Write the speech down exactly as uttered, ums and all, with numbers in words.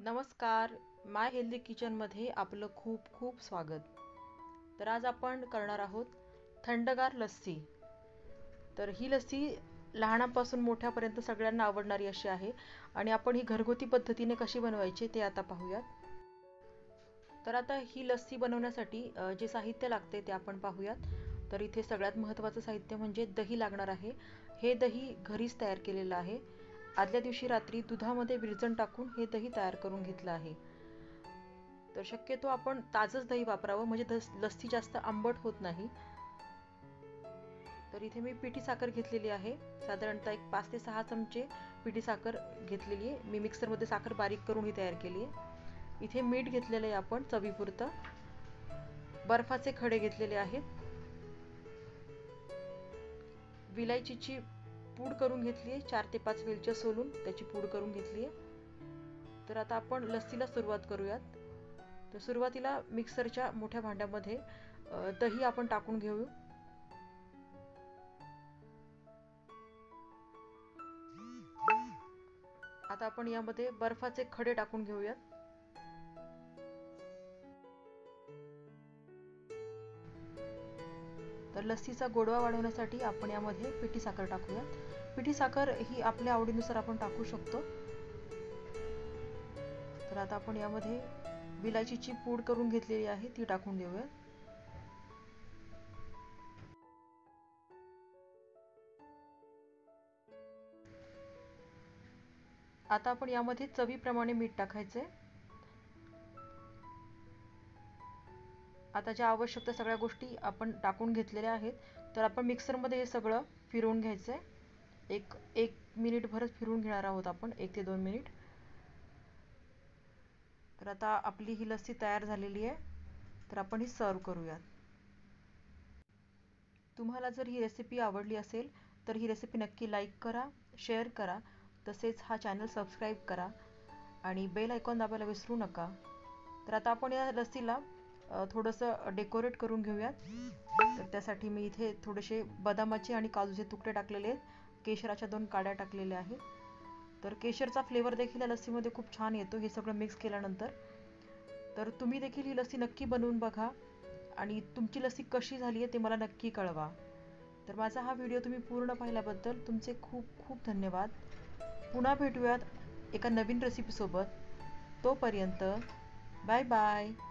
नमस्कार. माय हेल्दी किचनमध्ये आपलं खूप खूप स्वागत. तर आज आपण करणार आहोत थंडगार लस्सी. तर ही लस्सी लहानापासून मोठ्यापर्यंत सगळ्यांना आवडणारी अशी आहे आणि आपण ही घरगुती पद्धतीने कशी बनवायची ते आता पाहूयात. तर आता ही लस्सी बनवण्यासाठी अ, जे साहित्य लागते ते आपण पाहूयात. तर इथे सगळ्यात महत्त्वाचं साहित्य म्हणजे दही लागणार आहे. हे दही घरीच तयार केलेलं आहे. आदल्या दिवशी रात्री दुधामध्ये विरजण टाकून हे दही तयार करून घेतलं आहे. तर शक्यतो आपण ताजंच दही वापरावं म्हणजे लस्सी जास्त आंबट होत नाही. तर इथे मी पिठी साखर घेतलेली आहे. साधारणतः एक पाच ते सहा चमचे पिठी साखर घेतलेली आहे. मी मिक्सरमध्ये साखर बारीक करून ही तयार केली आहे. इथे मीठ घेतलेलं आहे आपण चवीपुरतं. बर्फाचे खडे घेतलेले आहेत. विलायचीची पूड करून घेतली आहे. चार ते पाच वेलच्या सोलून त्याची पूड करून घेतली आहे. तर आता आपण लस्सीला सुरुवात करूयात. तर सुरुवातीला मिक्सरच्या मोठ्या भांड्यामध्ये दही आपण टाकून घेऊ. आता आपण यामध्ये बर्फाचे खडे टाकून घेऊयात. तर लस्सीचा गोडवा वाढवण्यासाठी आपण यामध्ये पिठी साखर टाकूयात. पिठी साखर ही आपल्या आवडीनुसार आपण टाकू शकतो. तर आता आपण यामध्ये विलायचीची पूड करून घेतलेली आहे ती टाकून देऊया. आता आपण यामध्ये चवीप्रमाणे मीठ टाकायचे. आता ज्या आवश्यक त्या सगळ्या गोष्टी आपण टाकून घेतलेल्या आहेत. तर आपण मिक्सरमध्ये हे सगळं फिरवून घ्यायचंय. एक एक मिनिटभरच फिरवून घेणार आहोत आपण, एक ते दोन मिनिट. तर आता आपली ही लस्सी तयार झालेली आहे. तर आपण ही सर्व करूयात. तुम्हाला जर ही रेसिपी आवडली असेल तर ही रेसिपी नक्की लाईक करा, शेअर करा, तसेच हा चॅनल सबस्क्राईब करा आणि बेल आयकॉन दाबायला विसरू नका. तर आता आपण या लस्सीला थोडंसं डेकोरेट करून घेऊयात. तर त्यासाठी मी इथे थोडेसे बदामाचे आणि काजूचे तुकडे टाकलेले आहेत. केशराच्या दोन काड्या टाकलेल्या आहेत. तर केशरचा फ्लेवर देखील या लस्सीमध्ये खूप छान येतो हे सगळं मिक्स केल्यानंतर. तर तुम्ही देखील ही लस्सी नक्की बनवून बघा आणि तुमची लस्सी कशी झाली आहे ते मला नक्की कळवा. तर माझा हा व्हिडिओ तुम्ही पूर्ण पाहिल्याबद्दल तुमचे खूप खूप धन्यवाद. पुन्हा भेटूयात एका नवीन रेसिपीसोबत. तोपर्यंत बाय बाय.